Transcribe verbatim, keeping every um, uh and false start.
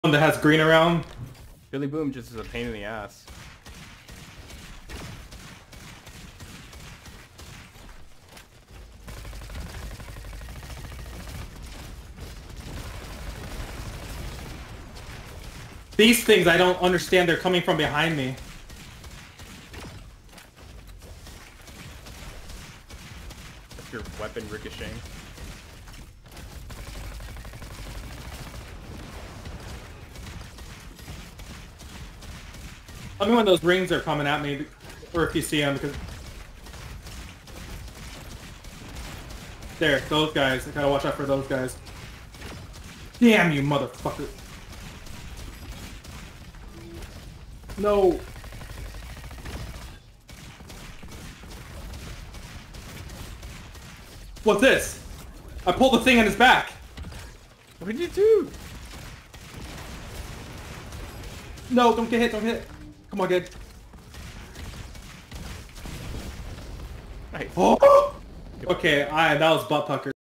One that has green around. Billy Boom just is a pain in the ass. These things, I don't understand. They're coming from behind me. That's your weapon ricocheting. Tell me when those rings are coming at me, or if you see them, because... There, those guys. I gotta watch out for those guys. Damn you, motherfucker. No. What's this? I pulled the thing on his back. What did you do? No, don't get hit, don't get hit. Come on, kid. Nice. Oh! Okay, I that was butt pucker.